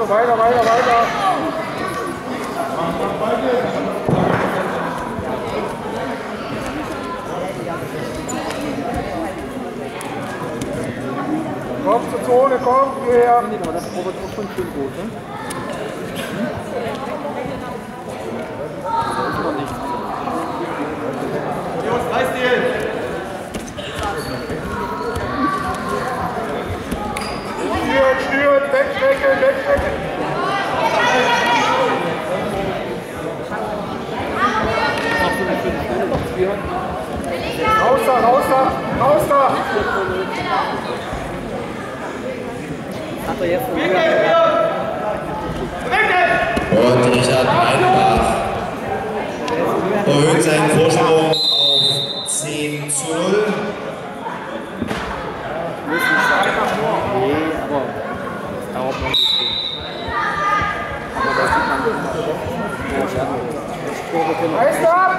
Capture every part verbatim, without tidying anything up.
weiter, weiter, weiter. Komm zur Zone, komm, hierher. Aber das ist auch schon schön gut, ne? Das ist noch nicht. Jungs, Freistil! Stört, stört, wegstecken, wegstecken. Raus da, raus da, raus da! Hat er jetzt Und Richard Breitenbach erhöht seinen Vorsprung auf zehn zu null. Nee, aber das dauert noch ein bisschen. Aber da sieht man nicht. Heißt ab!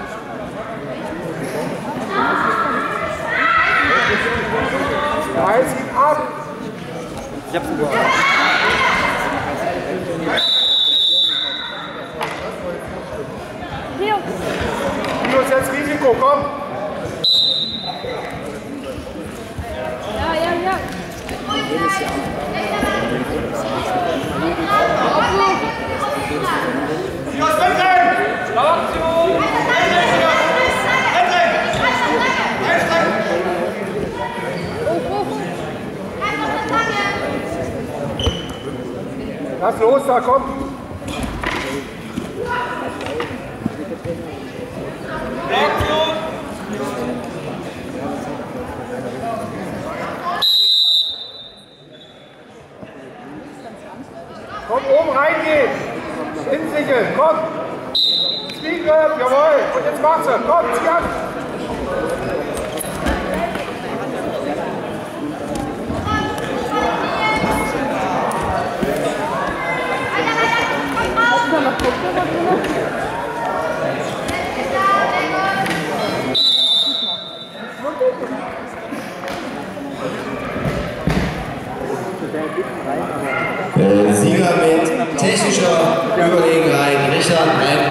Heiß ihn ab! Ich hab's überall. Hier! Pius, jetzt Risiko, komm! Ja, ja, ja. Pius, wegrennen! Schlafaktion! Lass los, da komm! Komm, oben reingehen! Hinsichel, komm! Zwiege, jawohl! Und jetzt machst du! Komm, zieh an! Sieger mit technischer Überlegenheit, Richard Breitenbach.